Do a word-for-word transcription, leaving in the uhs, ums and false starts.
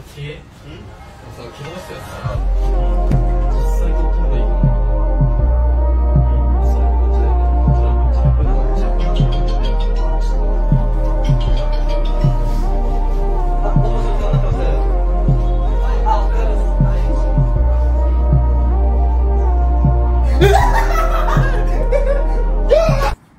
え、うん、さ、昨日したやつさ、実際こう